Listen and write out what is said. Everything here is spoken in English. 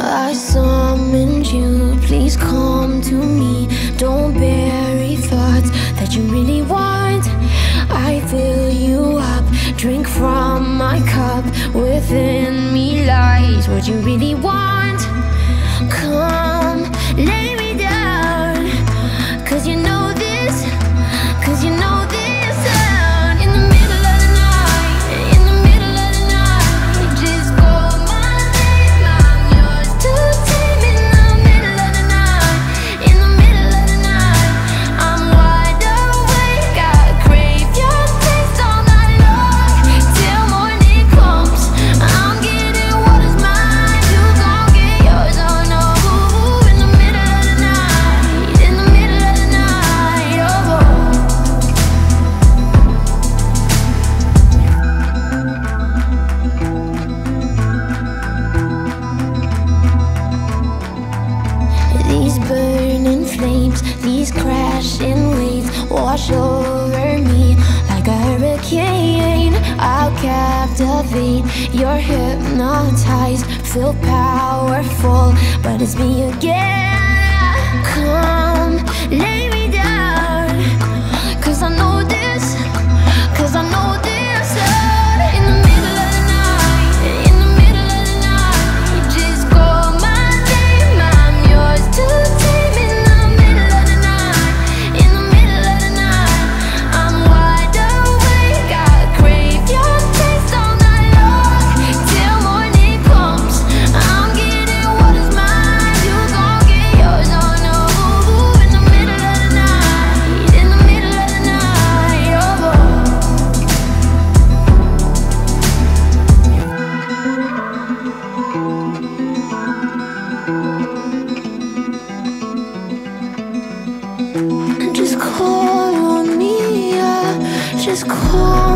I summoned you, please come to me. Don't bury thoughts that you really want. I fill you up, drink from my cup. Within me lies what you really want. Come, lay me down, 'cause you know this, 'cause you know this sound. In the middle of the night, in the middle of the night, just call my name, I'm yours to tame. In the middle of the night, in the middle of the night, I'm wide awake, I crave your taste all night long. Till morning comes, I'm getting what is mine, you gon' get yours, oh no. In the middle of the night, in the middle of the night, oh. These burning flames, these crashing waves wash over me like a hurricane. I'll captivate, you're hypnotized, feel powerful, but it's me again. Come, lay me down, 'cause I know this, 'cause I know this sound. In the middle of the night, in the middle of the night, just call my name, I'm yours to tame. In the middle of the night, in the middle of the night, I'm wide awake, I crave your taste all night long. Till morning comes, I'm getting what is mine, you gon' get yours, oh no. In the middle of the night, in the middle of the night, oh. Just call on me, yeah. Just call